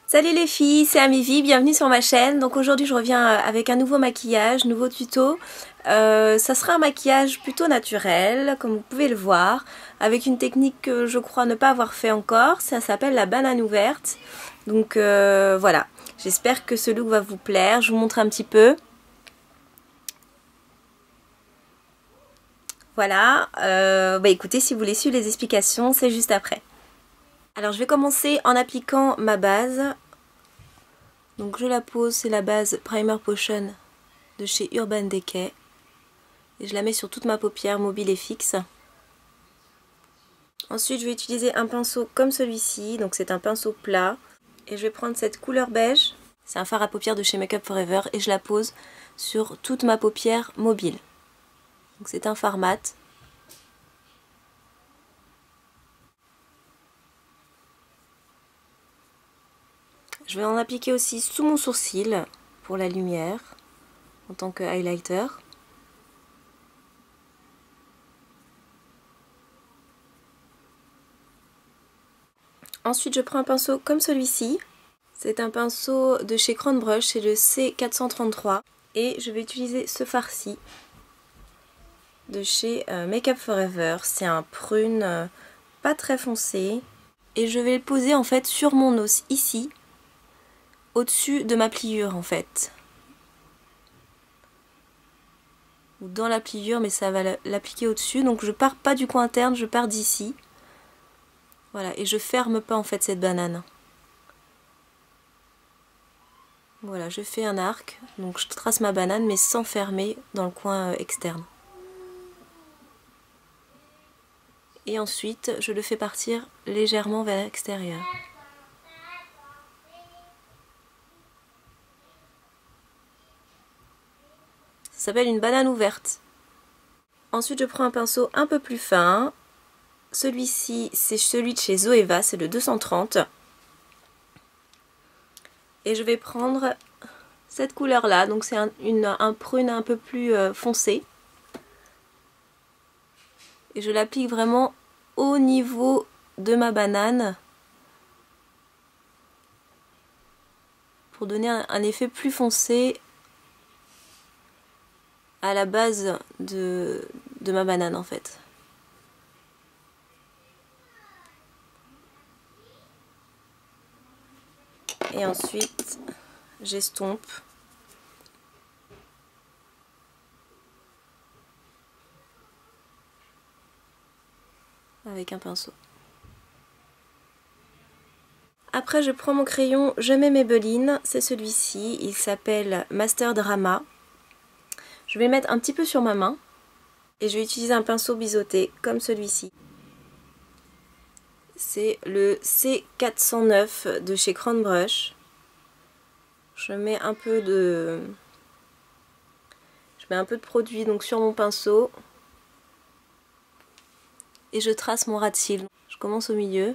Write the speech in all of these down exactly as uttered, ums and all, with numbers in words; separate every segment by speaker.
Speaker 1: Salut les filles, c'est Amivi, bienvenue sur ma chaîne. Donc aujourd'hui je reviens avec un nouveau maquillage, nouveau tuto. Euh, ça sera un maquillage plutôt naturel, comme vous pouvez le voir, avec une technique que je crois ne pas avoir fait encore. Ça s'appelle la banane ouverte. Donc euh, voilà, j'espère que ce look va vous plaire. Je vous montre un petit peu. Voilà, euh, bah écoutez, si vous voulez suivre les explications, c'est juste après. Alors je vais commencer en appliquant ma base. Donc je la pose, c'est la base Primer Potion de chez Urban Decay. Et je la mets sur toute ma paupière mobile et fixe. Ensuite je vais utiliser un pinceau comme celui-ci, donc c'est un pinceau plat. Et je vais prendre cette couleur beige, c'est un fard à paupières de chez Make Up For Ever, et je la pose sur toute ma paupière mobile. Donc c'est un fard mat. Je vais en appliquer aussi sous mon sourcil pour la lumière en tant que highlighter. Ensuite je prends un pinceau comme celui-ci. C'est un pinceau de chez Crown Brush, c'est le C quatre cent trente-trois. Et je vais utiliser ce fard-ci de chez euh, Make Up For Ever. C'est un prune euh, pas très foncé. Et je vais le poser en fait sur mon os ici, au-dessus de ma pliure en fait. Ou dans la pliure, mais ça va l'appliquer au-dessus. Donc je pars pas du coin interne, je pars d'ici. Voilà, et je ferme pas en fait cette banane. Voilà, je fais un arc, donc je trace ma banane mais sans fermer dans le coin externe. Et ensuite, je le fais partir légèrement vers l'extérieur. Ça s'appelle une banane ouverte. Ensuite, je prends un pinceau un peu plus fin. Celui-ci, c'est celui de chez Zoeva, c'est le deux cent trente. Et je vais prendre cette couleur-là, donc c'est un, une, un prune un peu plus euh, foncé. Et je l'applique vraiment au niveau de ma banane pour donner un, un effet plus foncé à la base de, de ma banane en fait. Et ensuite j'estompe avec un pinceau. Après je prends mon crayon, je mets Maybelline, c'est celui-ci, il s'appelle Master Drama. Je vais mettre un petit peu sur ma main et je vais utiliser un pinceau biseauté comme celui-ci. C'est le C quatre cent neuf de chez Crown Brush. Je mets un peu de je mets un peu de produit donc sur mon pinceau et je trace mon ras de cils. Je commence au milieu.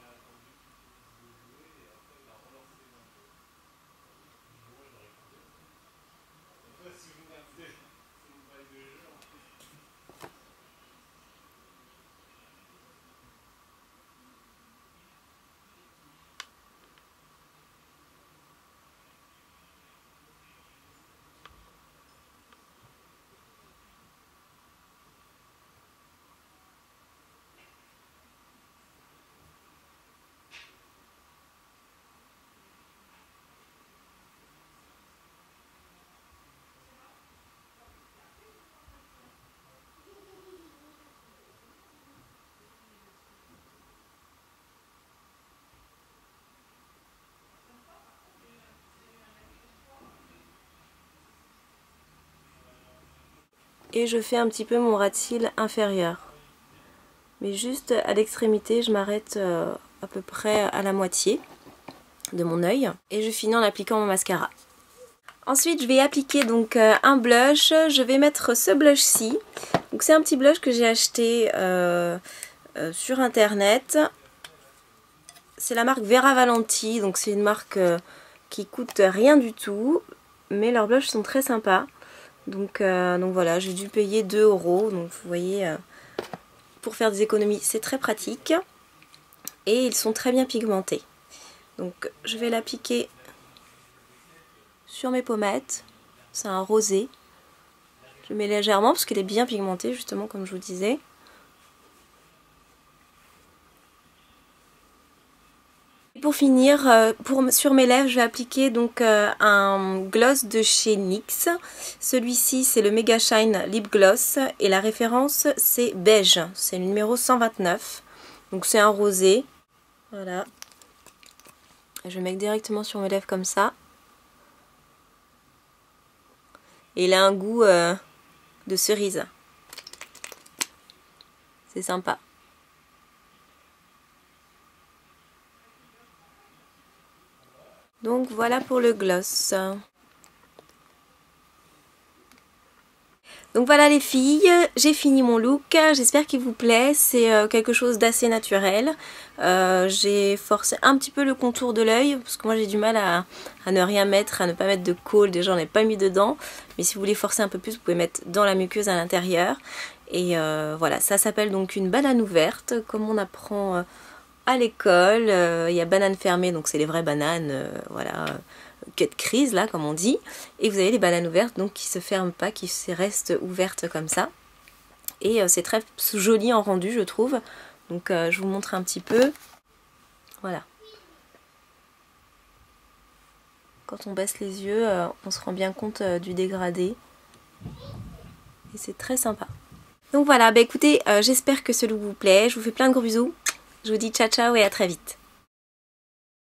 Speaker 1: Et je fais un petit peu mon ras de cils inférieur. Mais juste à l'extrémité, je m'arrête euh, à peu près à la moitié de mon œil. Et je finis en appliquant mon mascara. Ensuite, je vais appliquer donc euh, un blush. Je vais mettre ce blush-ci. Donc c'est un petit blush que j'ai acheté euh, euh, sur internet. C'est la marque Vera Valenti. Donc c'est une marque euh, qui coûte rien du tout. Mais leurs blushs sont très sympas. Donc, euh, donc voilà, j'ai dû payer deux euros. Donc vous voyez, euh, pour faire des économies, c'est très pratique. Et ils sont très bien pigmentés. Donc je vais l'appliquer sur mes pommettes. C'est un rosé. Je mets légèrement parce qu'il est bien pigmenté justement comme je vous disais. Pour finir, pour, sur mes lèvres, je vais appliquer donc euh, un gloss de chez N Y X. Celui-ci, c'est le Mega Shine Lip Gloss et la référence, c'est beige. C'est le numéro cent vingt-neuf. Donc c'est un rosé. Voilà. Je vais mettre directement sur mes lèvres comme ça. Et il a un goût euh, de cerise. C'est sympa. Donc voilà pour le gloss. Donc voilà les filles, j'ai fini mon look, j'espère qu'il vous plaît, c'est euh, quelque chose d'assez naturel. Euh, j'ai forcé un petit peu le contour de l'œil, parce que moi j'ai du mal à, à ne rien mettre, à ne pas mettre de kohl, déjà j'en ai pas mis dedans. Mais si vous voulez forcer un peu plus, vous pouvez mettre dans la muqueuse à l'intérieur. Et euh, voilà, ça s'appelle donc une banane ouverte, comme on apprend... Euh, à l'école, euh, il y a banane fermée, donc c'est les vraies bananes, euh, voilà, cut crise là comme on dit, et vous avez les bananes ouvertes donc qui se ferment pas, qui restent ouvertes comme ça, et euh, c'est très joli en rendu je trouve, donc euh, je vous montre un petit peu, voilà. Quand on baisse les yeux, euh, on se rend bien compte euh, du dégradé, et c'est très sympa. Donc voilà, bah écoutez, euh, j'espère que ce look vous plaît, je vous fais plein de gros bisous. Je vous dis ciao ciao et à très vite.